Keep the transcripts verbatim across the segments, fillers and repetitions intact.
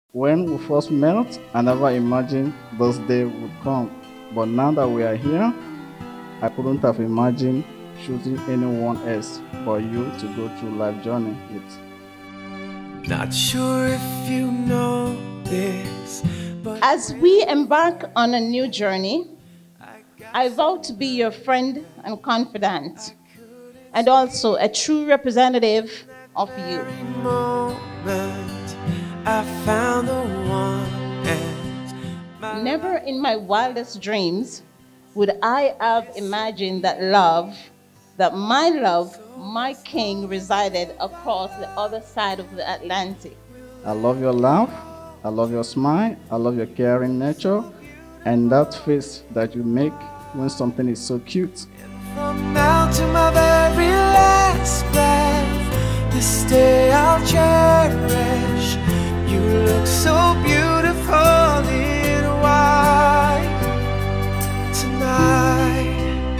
When we first met, I never imagined this day would come. But now that we are here, I couldn't have imagined choosing anyone else but you to go through life journey with. Not sure if you know this, but as we embark on a new journey, I vow to be your friend and confidant, and also a true representative of you. moment I found the one. And never in my wildest dreams would I have imagined that love, that my love, my king, resided across the other side of the Atlantic. I love your laugh, I love your smile, I love your caring nature, and that face that you make when something is so cute. from now to my very last breath, this day I'll cherish. You look so beautiful in white tonight.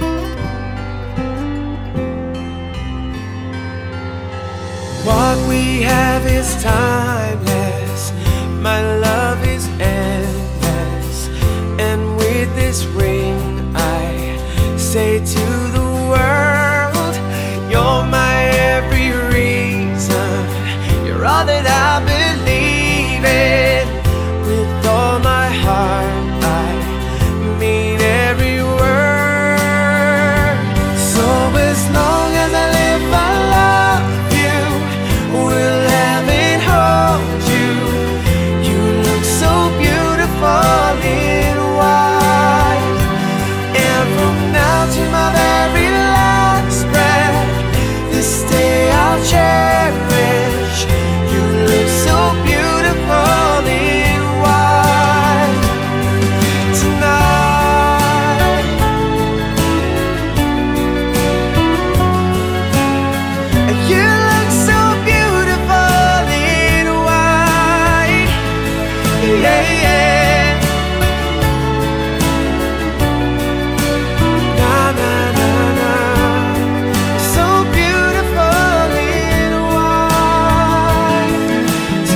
What we have is timeless, my love is endless, and with this ring I say to the world, you're my every reason, you're all that I believe in. With all my heart I mean every word. So as long as I live I love you, will have and hold you. You look so beautiful in white, and from now to my very last breath, this day I'll cherish. You look so beautiful in white tonight. And you look so beautiful in white, yeah, yeah. Na, na, na, na. So beautiful in white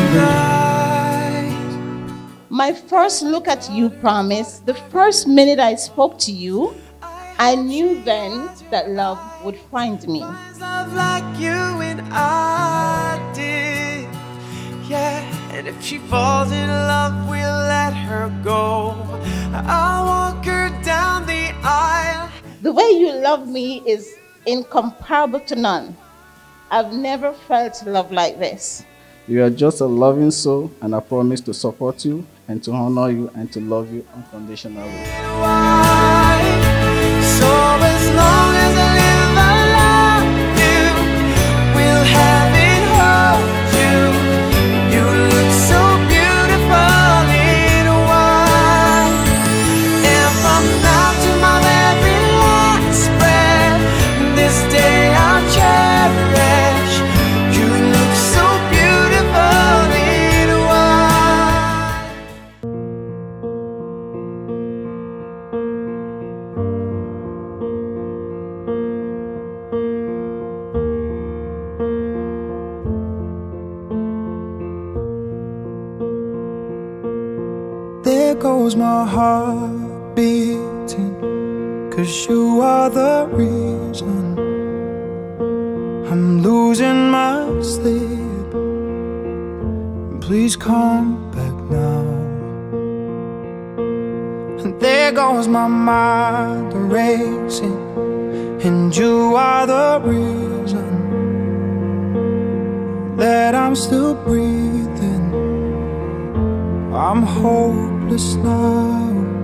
tonight. My first look at you, Promise, the first minute I spoke to you, I knew then that love would find me. Love like you and I did, yeah. And if she falls in love, we'll let her go. I'll walk her down the aisle. The way you love me is incomparable to none. I've never felt love like this. You are just a loving soul, and I promise to support you and to honor you and to love you unconditionally. Why? So as long as I live, I love you. We'll have and hold you. You look so beautiful in white, and from now to my very last breath, this day I'll cherish. You look so beautiful in white. There goes my heart beating, 'cause you are the reason I'm losing my sleep. Please come back now. And there goes my mind racing, and you are the reason that I'm still breathing. I'm hopeless now.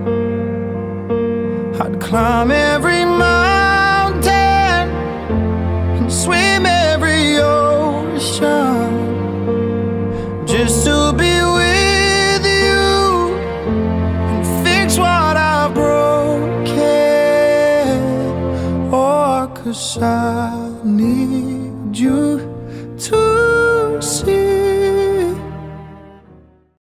I'd climb every mountain and swim every ocean just to be with you and fix what I've broken. Oh, 'cause I